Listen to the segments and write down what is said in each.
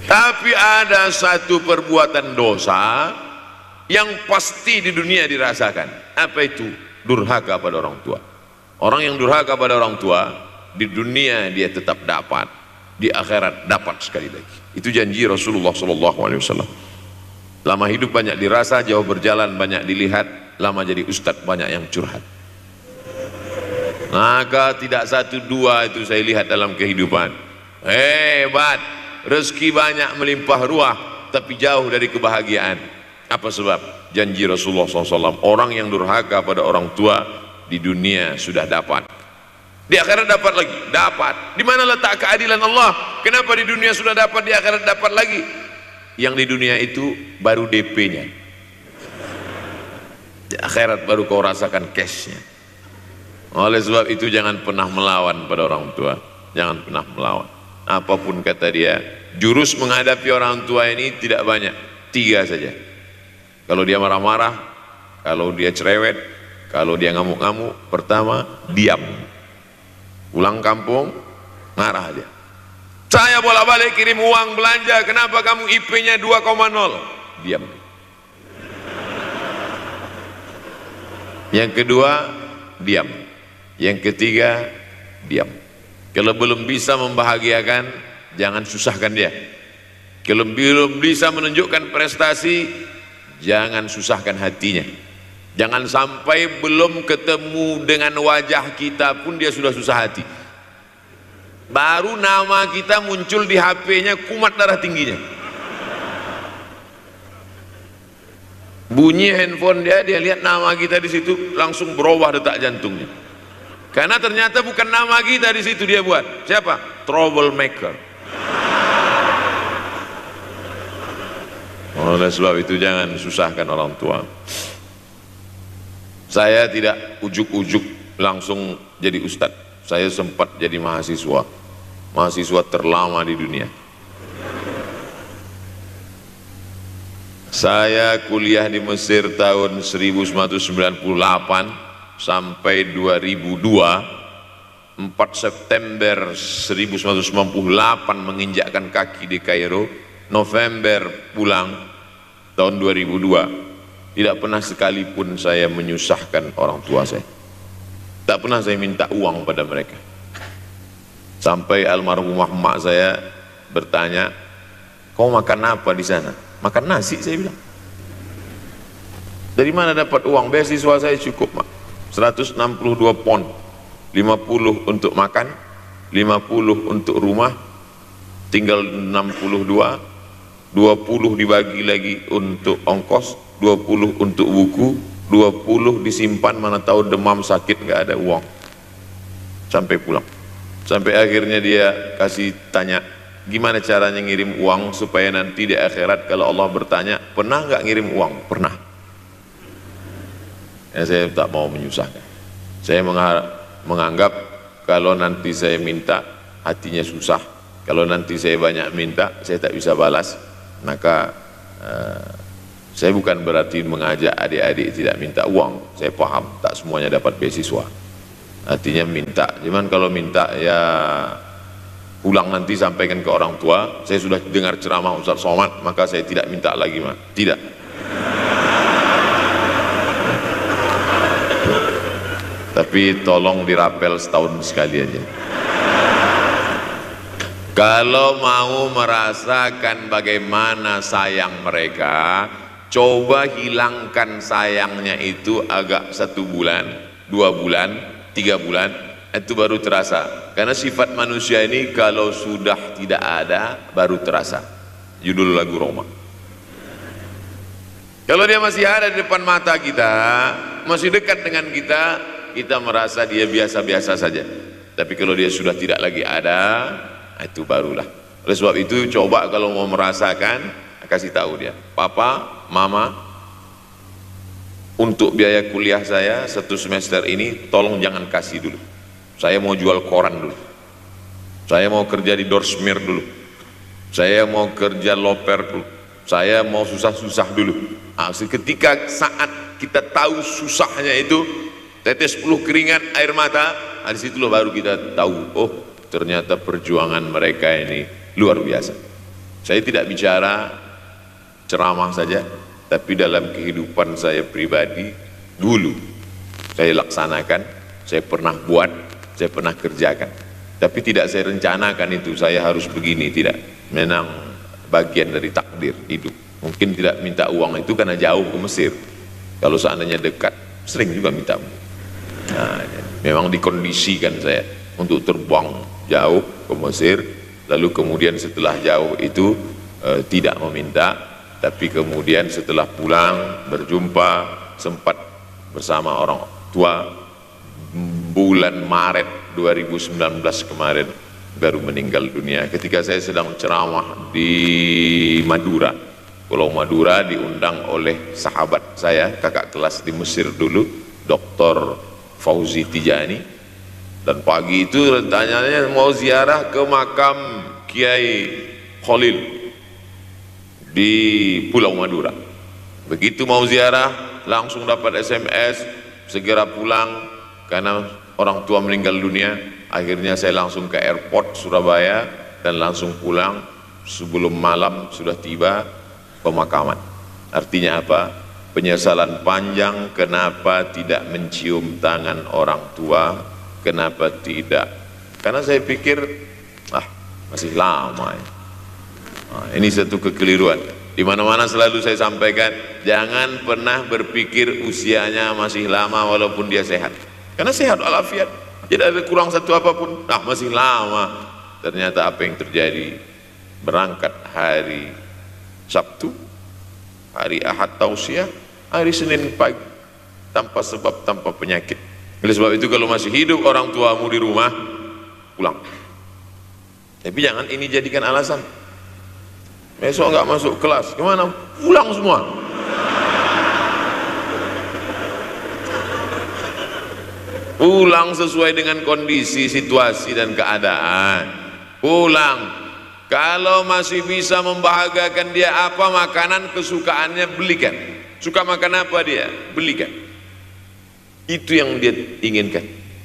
Tapi ada satu perbuatan dosa yang pasti di dunia dirasakan. Apa itu? Durhaka pada orang tua. Orang yang durhaka pada orang tua, di dunia dia tetap dapat, di akhirat dapat sekali lagi. Itu janji Rasulullah SAW. Lama hidup banyak dirasa, jauh berjalan banyak dilihat, lama jadi ustadz banyak yang curhat. Maka tidak satu dua itu saya lihat dalam kehidupan. Hebat, rezeki banyak melimpah ruah, tapi jauh dari kebahagiaan. Apa sebab? Janji Rasulullah SAW, orang yang durhaka pada orang tua di dunia sudah dapat, di akhirat dapat lagi, dapat. Di mana letak keadilan Allah? Kenapa di dunia sudah dapat, di akhirat dapat lagi? Yang di dunia itu baru DP-nya, di akhirat baru kau rasakan cash-nya. Oleh sebab itu jangan pernah melawan pada orang tua, jangan pernah melawan. Apapun kata dia, jurus menghadapi orang tua ini tidak banyak, 3 saja. Kalau dia marah-marah, kalau dia cerewet, kalau dia ngamuk-ngamuk, pertama diam. Pulang kampung marah dia. Saya bolak-balik kirim uang belanja, kenapa kamu IP-nya 2,0? Diam. Yang kedua diam. Yang ketiga diam. Kalau belum bisa membahagiakan, jangan susahkan dia. Kalau belum bisa menunjukkan prestasi, jangan susahkan hatinya. Jangan sampai belum ketemu dengan wajah kita pun dia sudah susah hati. Baru nama kita muncul di HP-nya, kumat darah tingginya. Bunyi handphone dia lihat nama kita di situ, langsung berubah detak jantungnya. Karena ternyata bukan nama kita di situ dia buat. Siapa? Troublemaker. Oleh sebab itu jangan susahkan orang tua. Saya tidak ujuk-ujuk langsung jadi ustadz. Saya sempat jadi mahasiswa terlama di dunia. Saya kuliah di Mesir tahun 1998 sampai 2002. 4 September 1998 menginjakkan kaki di Kairo, November pulang tahun 2002. Tidak pernah sekalipun saya menyusahkan orang tua saya. Tak pernah saya minta uang pada mereka. Sampai almarhumah emak saya bertanya, kau makan apa di sana? Makan nasi, saya bilang. Dari mana dapat uang? Beasiswa saya cukup, mak. 162 pon. 50 untuk makan, 50 untuk rumah, tinggal 62. 20 dibagi lagi untuk ongkos, 20 untuk buku, 20 disimpan, mana tahu demam sakit nggak ada uang. Sampai pulang. Sampai akhirnya dia kasih tanya, gimana caranya ngirim uang supaya nanti di akhirat kalau Allah bertanya, pernah nggak ngirim uang? Pernah. Ya, saya tak mau menyusahkan. Saya menganggap kalau nanti saya minta hatinya susah, kalau nanti saya banyak minta saya tak bisa balas, maka saya bukan berarti mengajak adik-adik tidak minta uang. Saya paham tak semuanya dapat beasiswa, artinya minta. Cuman kalau minta ya pulang nanti sampaikan ke orang tua, saya sudah dengar ceramah Ustaz Somad, maka saya tidak minta lagi, Mak. Tidak. Tapi tolong dirapel setahun sekali aja. Kalau mau merasakan bagaimana sayang mereka, coba hilangkan sayangnya itu agak 1 bulan, 2 bulan, 3 bulan, itu baru terasa. Karena sifat manusia ini kalau sudah tidak ada baru terasa. Judul lagu Roma. Kalau dia masih ada di depan mata kita, masih dekat dengan kita, kita merasa dia biasa-biasa saja. Tapi kalau dia sudah tidak lagi ada, itu barulah. Oleh sebab itu coba kalau mau merasakan, kasih tahu dia, papa, mama, untuk biaya kuliah saya 1 semester ini tolong jangan kasih dulu. Saya mau jual koran dulu, saya mau kerja di Dorsmir dulu, saya mau kerja loper dulu, saya mau susah-susah dulu. Ketika saat kita tahu susahnya itu, tetes peluh keringat, air mata, di situ baru kita tahu, oh ternyata perjuangan mereka ini luar biasa. Saya tidak bicara ceramah saja, tapi dalam kehidupan saya pribadi dulu saya laksanakan, saya pernah buat, saya pernah kerjakan. Tapi tidak saya rencanakan itu, saya harus begini, tidak. Memang bagian dari takdir hidup. Mungkin tidak minta uang itu karena jauh ke Mesir. Kalau seandainya dekat, sering juga minta. Nah, memang dikondisikan saya untuk terbang jauh ke Mesir, lalu kemudian setelah jauh itu tidak meminta, tapi kemudian setelah pulang berjumpa, sempat bersama orang tua. Bulan Maret 2019 kemarin baru meninggal dunia ketika saya sedang ceramah di Madura, Pulau Madura, diundang oleh sahabat saya, kakak kelas di Mesir dulu, Dr. Fauzi Tijani. Dan pagi itu rencananya mau ziarah ke makam Kiai Khalil di Pulau Madura. Begitu mau ziarah langsung dapat SMS segera pulang karena orang tua meninggal dunia. Akhirnya saya langsung ke airport Surabaya dan langsung pulang. Sebelum malam sudah tiba pemakaman. Artinya apa? Penyesalan panjang, kenapa tidak mencium tangan orang tua, kenapa tidak? Karena saya pikir masih lama ya. Ini satu kekeliruan. Di mana-mana selalu saya sampaikan, jangan pernah berpikir usianya masih lama walaupun dia sehat. Karena sehat walafiat, tidak ada kurang satu apapun. Masih lama. Ternyata apa yang terjadi? Berangkat hari Sabtu, hari Ahad tausiah, hari Senin pagi, tanpa sebab, tanpa penyakit. Oleh sebab itu kalau masih hidup orang tuamu di rumah, pulang. Tapi jangan ini jadikan alasan. Besok nggak masuk kelas, gimana? Pulang semua. Pulang sesuai dengan kondisi, situasi dan keadaan. Pulang. Kalau masih bisa membahagiakan dia apa makanan kesukaannya, belikan. Suka makan apa dia, belikan. Itu yang dia inginkan.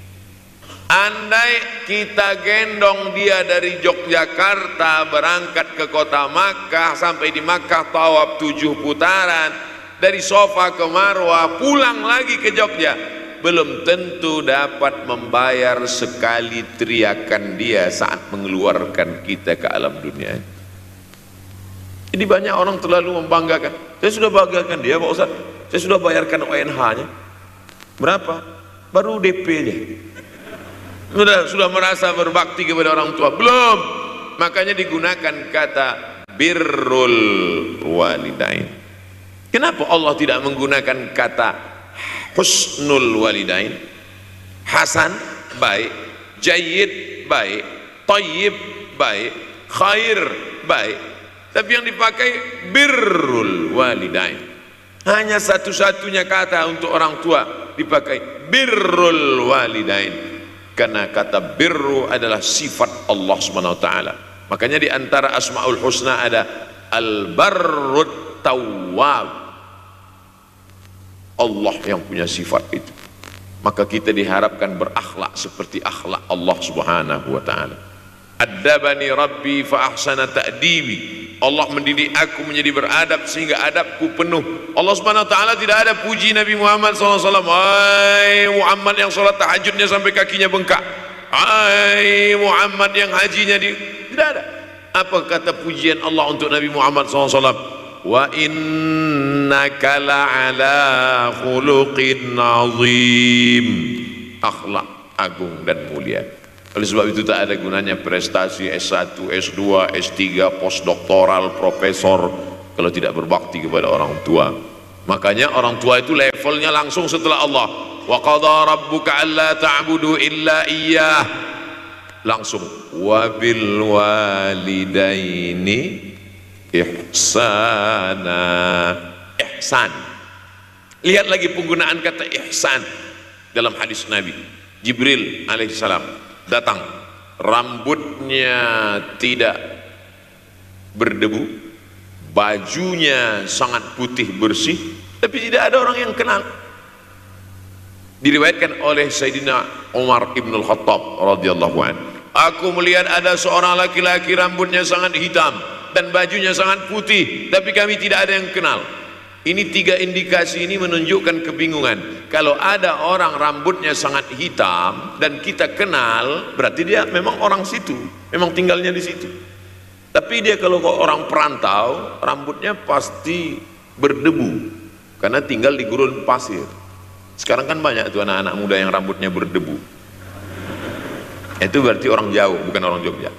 Andai kita gendong dia dari Yogyakarta berangkat ke kota Makkah, sampai di Makkah tawaf 7 putaran, dari Sofa ke Marwah, pulang lagi ke Jogja, belum tentu dapat membayar sekali teriakan dia saat mengeluarkan kita ke alam dunia. Jadi banyak orang terlalu membanggakan. Saya sudah banggakan dia Pak Ustaz, saya sudah bayarkan ONH-nya. Berapa? Baru DP-nya. Sudah merasa berbakti kepada orang tua? Belum. Makanya digunakan kata birrul walidain. Kenapa Allah tidak menggunakan kata husnul walidain? Hasan baik, jayyid baik, thayyib baik, khair baik, tapi yang dipakai birrul walidain. Hanya satu-satunya kata untuk orang tua dipakai birrul walidain, karena kata birru adalah sifat Allah SWT. Makanya di antara asmaul husna ada al-barrut tawwab, Allah yang punya sifat itu. Maka kita diharapkan berakhlak seperti akhlak Allah Subhanahu wa taala. Addabani rabbi fa ahsana ta'dibi. Allah mendidik aku menjadi beradab sehingga adabku penuh. Allah Subhanahu wa taala tidak ada puji Nabi Muhammad SAW. Hai Muhammad yang sholat tahajudnya sampai kakinya bengkak. Hai Muhammad yang hajinya tidak ada. Apa kata pujian Allah untuk Nabi Muhammad SAW? Wa innaka la'ala khuluqin azim. Akhlak agung dan mulia. Oleh sebab itu tak ada gunanya prestasi S1, S2, S3, postdoktoral, profesor kalau tidak berbakti kepada orang tua. Makanya orang tua itu levelnya langsung setelah Allah. Wa qadha rabbuka alla ta'budu illa iyyah. Langsung wa bil walidaini ihsana. Ihsan. Lihat lagi penggunaan kata ihsan dalam hadis Nabi. Jibril alaihissalam datang, rambutnya tidak berdebu, bajunya sangat putih bersih, tapi tidak ada orang yang kenal. Diriwayatkan oleh Sayyidina Umar ibn al-Khattab radhiyallahu anhu, aku melihat ada seorang laki-laki rambutnya sangat hitam, dan bajunya sangat putih, tapi kami tidak ada yang kenal. Ini 3 indikasi ini menunjukkan kebingungan. Kalau ada orang rambutnya sangat hitam dan kita kenal, berarti dia memang orang situ, memang tinggalnya di situ. Tapi dia kalau orang perantau, rambutnya pasti berdebu karena tinggal di gurun pasir. Sekarang kan banyak tuh anak-anak muda yang rambutnya berdebu. Itu berarti orang jauh, bukan orang Jogja.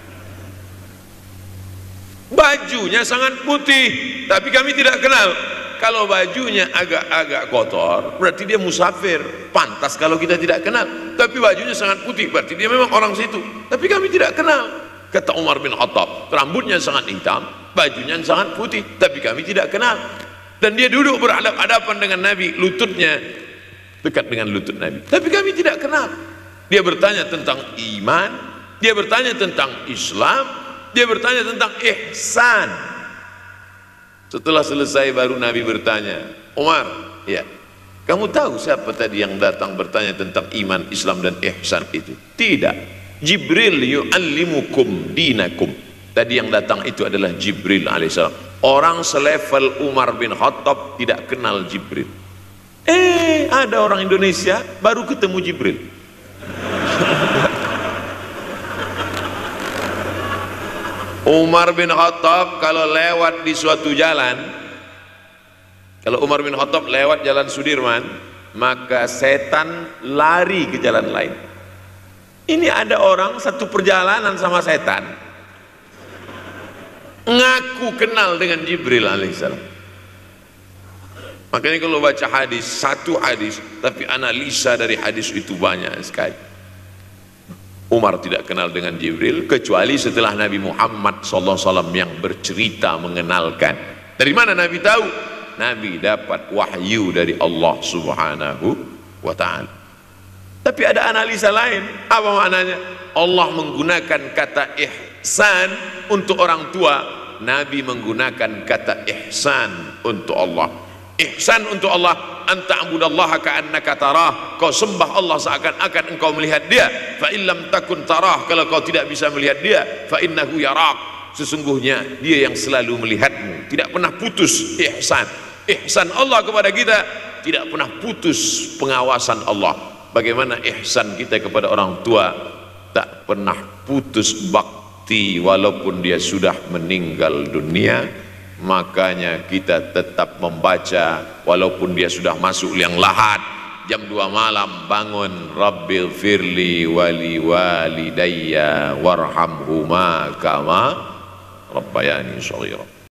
Bajunya sangat putih, tapi kami tidak kenal. Kalau bajunya agak-agak kotor, berarti dia musafir. Pantas kalau kita tidak kenal. Tapi bajunya sangat putih, berarti dia memang orang situ. Tapi kami tidak kenal. Kata Umar bin Khattab, rambutnya sangat hitam, bajunya sangat putih, tapi kami tidak kenal. Dan dia duduk berhadapan dengan Nabi, lututnya dekat dengan lutut Nabi, tapi kami tidak kenal. Dia bertanya tentang iman, dia bertanya tentang Islam, dia bertanya tentang ihsan. Setelah selesai baru Nabi bertanya, Umar, ya, kamu tahu siapa tadi yang datang bertanya tentang iman, Islam dan ihsan itu? Tidak, Jibril yu'allimukum dinakum. Tadi yang datang itu adalah Jibril alaihissalam. Orang selevel Umar bin Khattab tidak kenal Jibril. Ada orang Indonesia baru ketemu Jibril. Umar bin Khattab kalau lewat di suatu jalan, kalau Umar bin Khattab lewat jalan Sudirman, maka setan lari ke jalan lain. Ini ada orang satu perjalanan sama setan, ngaku kenal dengan Jibril alaihissalam. Makanya kalau baca hadis, satu hadis, tapi analisa dari hadis itu banyak sekali. Umar tidak kenal dengan Jibril kecuali setelah Nabi Muhammad SAW yang bercerita mengenalkan. Dari mana Nabi tahu? Nabi dapat wahyu dari Allah Subhanahu wa ta'ala. Tapi ada analisa lain. Apa maknanya? Allah menggunakan kata ihsan untuk orang tua, Nabi menggunakan kata ihsan untuk Allah. Ihsan untuk Allah, anta'budallaha ka'annaka tarah, kau sembah Allah seakan-akan engkau melihat dia. Fa illam takun tarah, kalau kau tidak bisa melihat dia, fa innahu yarak, sesungguhnya dia yang selalu melihatmu. Tidak pernah putus ihsan. Ihsan Allah kepada kita, tidak pernah putus pengawasan Allah. Bagaimana ihsan kita kepada orang tua, tak pernah putus bakti walaupun dia sudah meninggal dunia. Makanya kita tetap membaca walaupun dia sudah masuk liang lahat, jam 2 malam bangun, Rabbil firli wali walidayya warhamhuma kama rabbayani shaghira.